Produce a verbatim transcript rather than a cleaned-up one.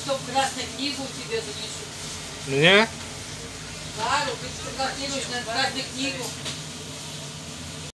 чтоб красную книгу тебе запишу. Мне? Да, запишу красную книгу.